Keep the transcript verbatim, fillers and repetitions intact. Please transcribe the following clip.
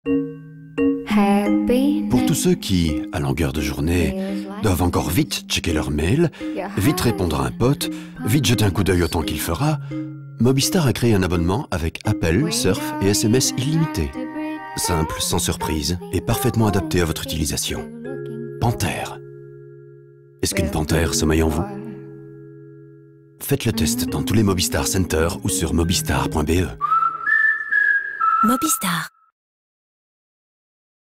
Pour tous ceux qui, à longueur de journée, doivent encore vite checker leur mail, vite répondre à un pote, vite jeter un coup d'œil au temps qu'il fera, Mobistar a créé un abonnement avec appels, surf et S M S illimités. Simple, sans surprise et parfaitement adapté à votre utilisation. Panthère. Est-ce qu'une panthère sommeille en vous? Faites le test dans tous les Mobistar Center ou sur mobistar point be. Mobistar.